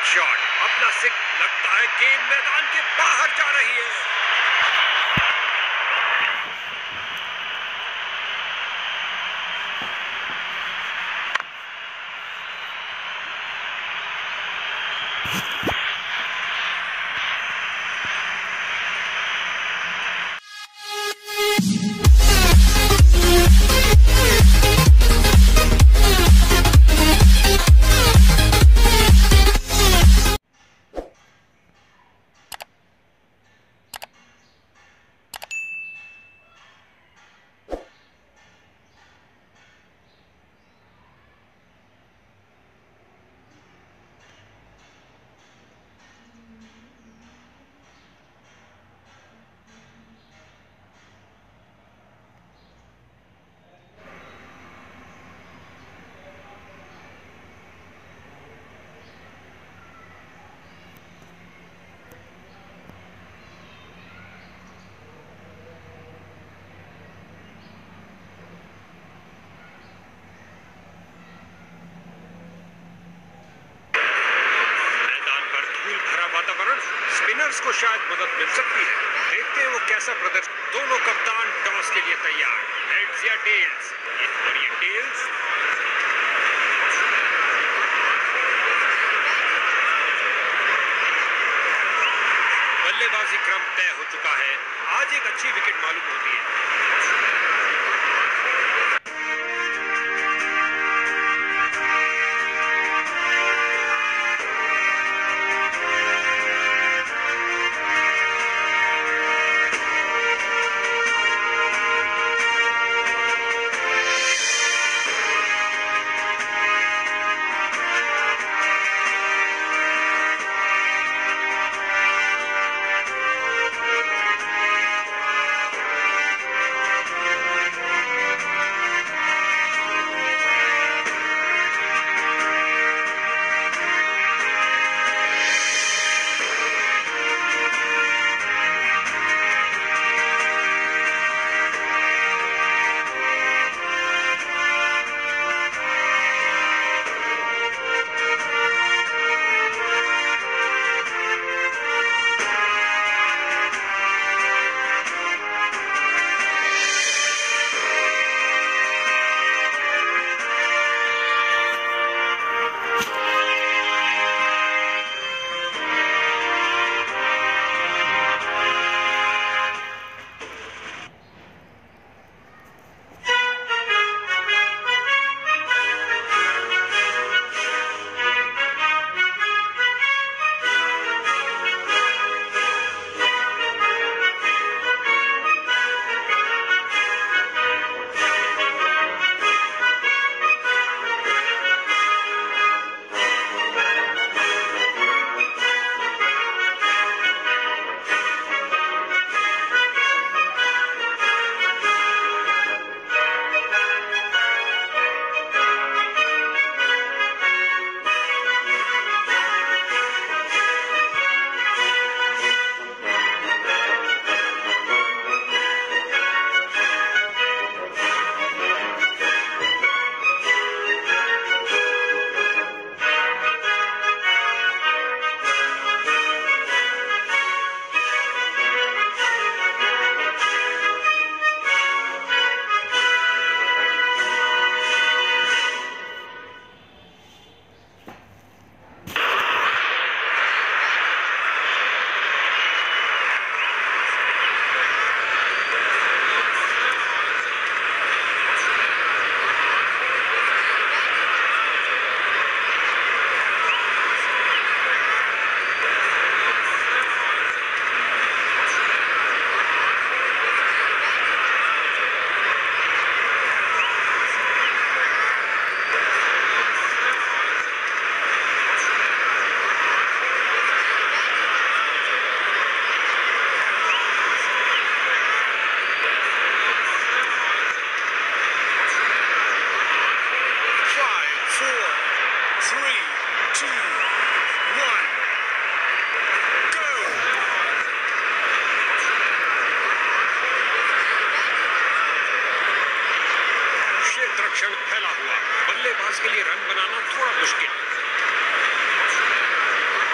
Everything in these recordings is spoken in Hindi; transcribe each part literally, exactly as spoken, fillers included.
शॉट, अपना सिक्स लगता है गेंद मैदान के बाहर जा रही है। वातावरण स्पिनर्स को शायद मदद मिल सकती है। देखते हैं वो कैसा प्रदर्शन। दोनों कप्तान टॉस के लिए तैयार। हेड्स या टेल्स? और ये टेल्स। बल्लेबाजी क्रम तय हो चुका है। आज एक अच्छी विकेट मालूम होती है। क्षण फैला हुआ, बल्लेबाज के लिए रन बनाना थोड़ा मुश्किल।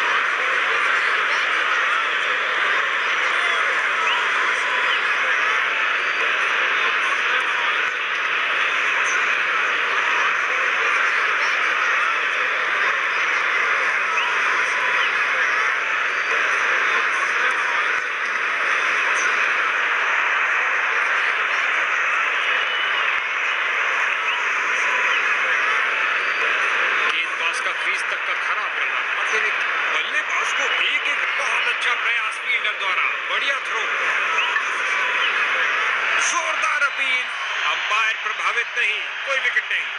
अपील, अंपायर प्रभावित नहीं, कोई विकेट नहीं।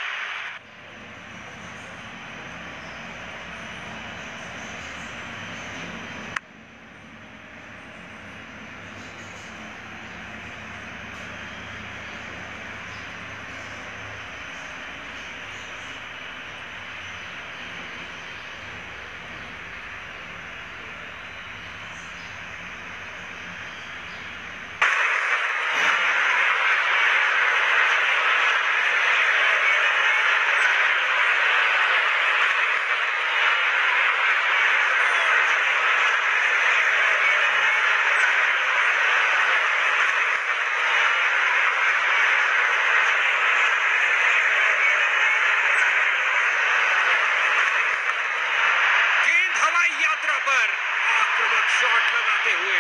शॉट लगाते हुए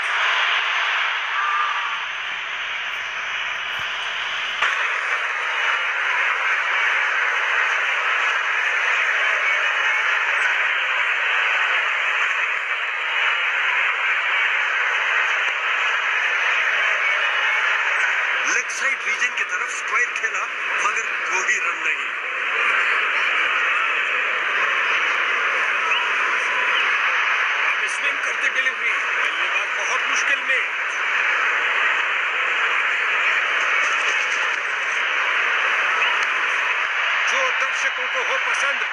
लेग साइड रीजन की तरफ स्क्वायर खेला मगर कोई रन नहीं। स्विंग करते डिलीवरी, बल्लेबाज बहुत मुश्किल में। जो दर्शकों को हो पसंद।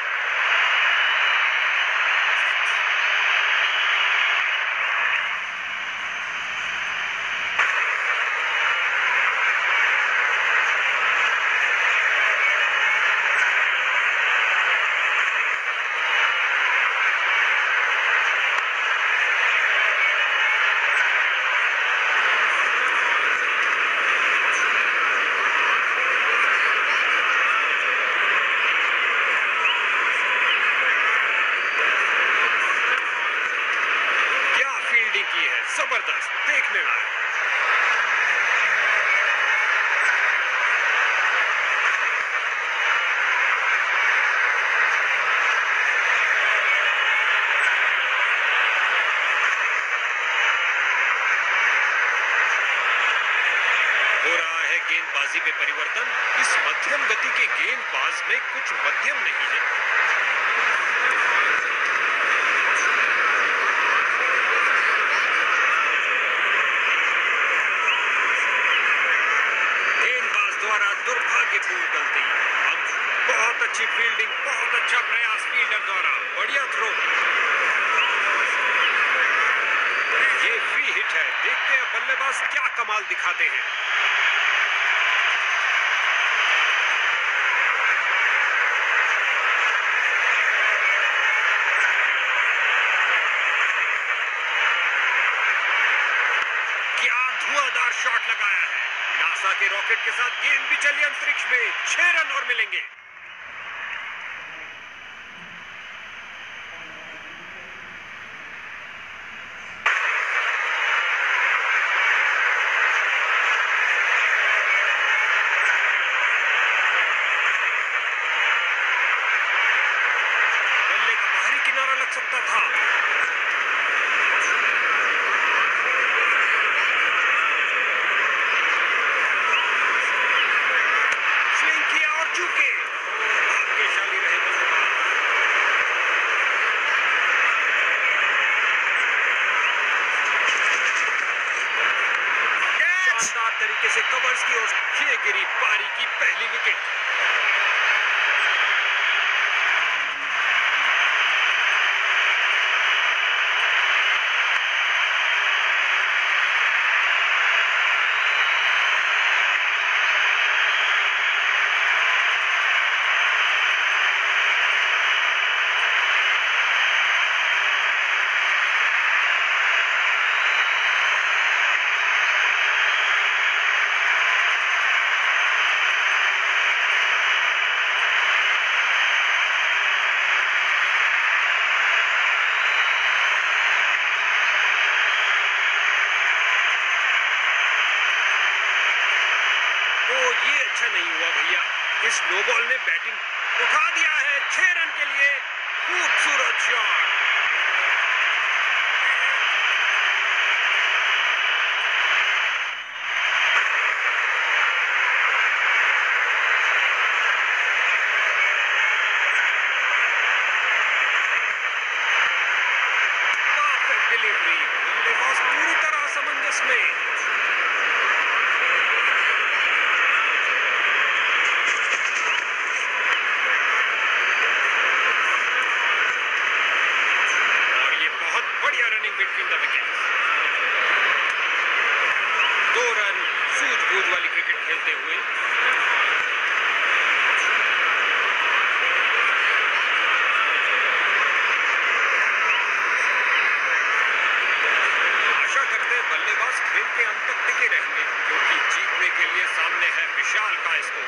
जबरदस्त, देखने लायक। हो रहा है गेंदबाजी में परिवर्तन। इस मध्यम गति के गेंदबाज में कुछ मध्यम नहीं है। दुर्भाग्यपूर्ण गलती। बहुत अच्छी फील्डिंग, बहुत अच्छा प्रयास फील्डर द्वारा, बढ़िया थ्रो। ये फ्री हिट है। देखते हैं बल्लेबाज क्या कमाल दिखाते हैं। क्या धुआंधार शॉट लगाया है। नासा के रॉकेट के साथ गेंद भी चली अंतरिक्ष में। छह रन और मिलेंगे। बल्ले का बाहरी किनारा लग सकता था। शानदार तरीके से कवर्स की ओर ये गिरी पारी की पहली विकेट। ये अच्छा नहीं हुआ भैया। इस नो बॉल ने बैटिंग उठा दिया है। छह रन के लिए खूबसूरत शॉट। में। और ये बहुत बढ़िया रनिंग बिटवीन द विकेट्स। दो रन सूझबूझ वाली क्रिकेट खेलते हुए। आशा करते हैं बल्लेबाज खेल के अंत तक टिके रहेंगे, क्योंकि जीतने के लिए सामने है विशाल का स्कोर।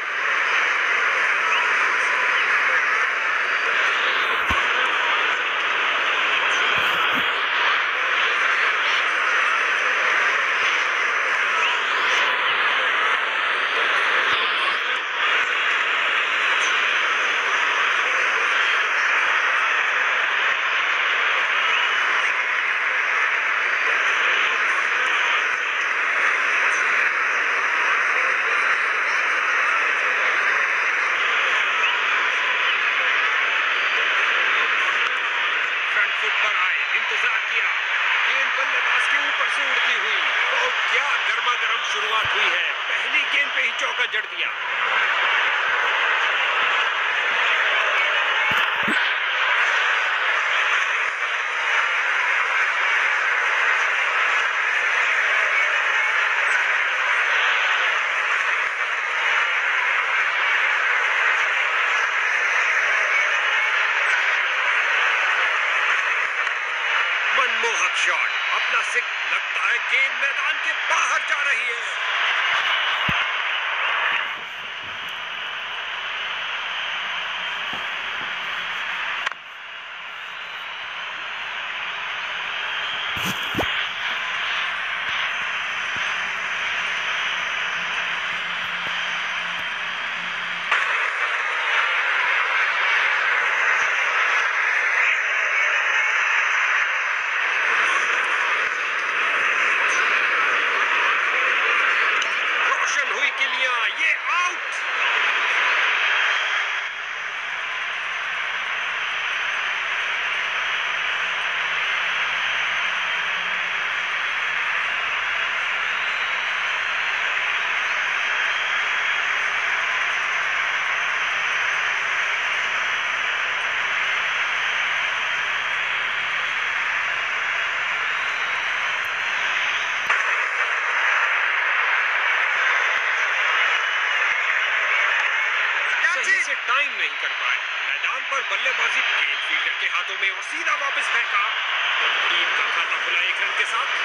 पर आए, इंतजार किया, गेंद बल्लेबाज के ऊपर से उड़ती हुई। तो क्या गर्मा गर्म शुरुआत हुई है, पहली गेंद पे ही चौका जड़ दिया। मनमोहक शॉट, अपना सिक, लगता है गेंद मैदान के बाहर जा रही है। ये आउट। सही से टाइम नहीं कर पाए, मैदान पर बल्लेबाजी गेंद फील्डर के हाथों में और सीधा वापस फेंका। टीम का खाता खुला एक रन के साथ।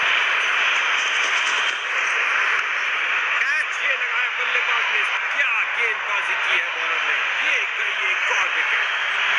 कैच ये लगाया बल्लेबाज ने, क्या गेंदबाजी की है बॉलर ने, ये गई एक और विकेट।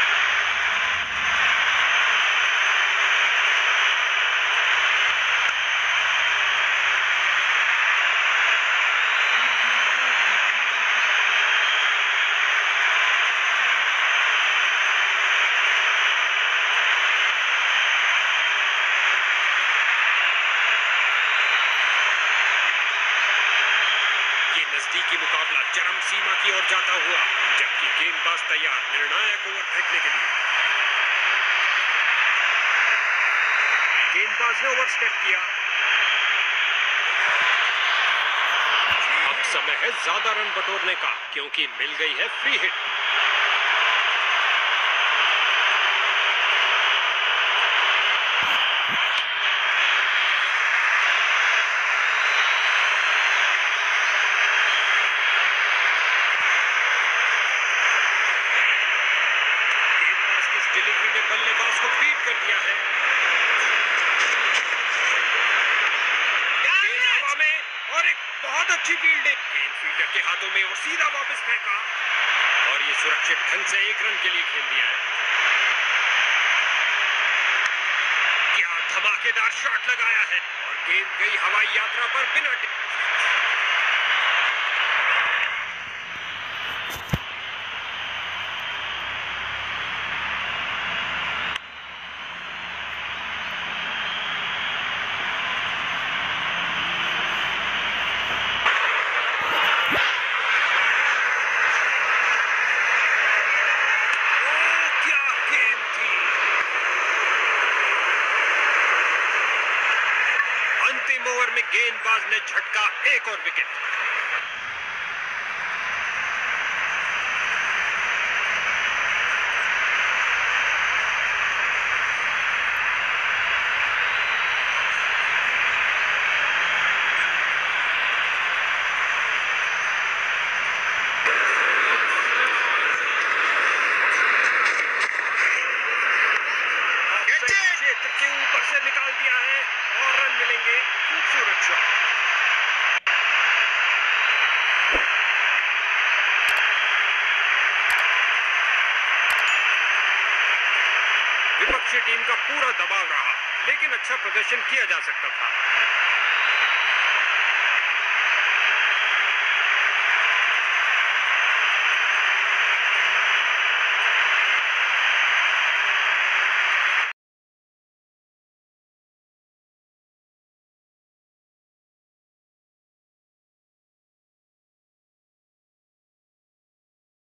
नजदीकी मुकाबला चरम सीमा की ओर जाता हुआ, जबकि गेंदबाज तैयार निर्णायक ओवर फेंकने के लिए। गेंदबाज ने ओवर स्टेप किया। अब समय है ज्यादा रन बटोरने का, क्योंकि मिल गई है फ्री हिट। डिलीवरी में बल्लेबाज को बीट कर दिया है। गेंद हवा में और एक बहुत अच्छी फील्डिंग, गेंद फील्डर के हाथों में और सीधा वापस फेंका, और ये सुरक्षित ढंग से एक रन के लिए खेल दिया है। क्या धमाकेदार शॉट लगाया है, और गेंद गई हवाई यात्रा पर बिना टिक। ओवर में झटका, एक और विकेट। क्षेत्र के ऊपर से निकाल दिया है और रन मिलेंगे। खूबसूरत शॉट। विपक्षी टीम का पूरा दबाव रहा, लेकिन अच्छा प्रदर्शन किया जा सकता था।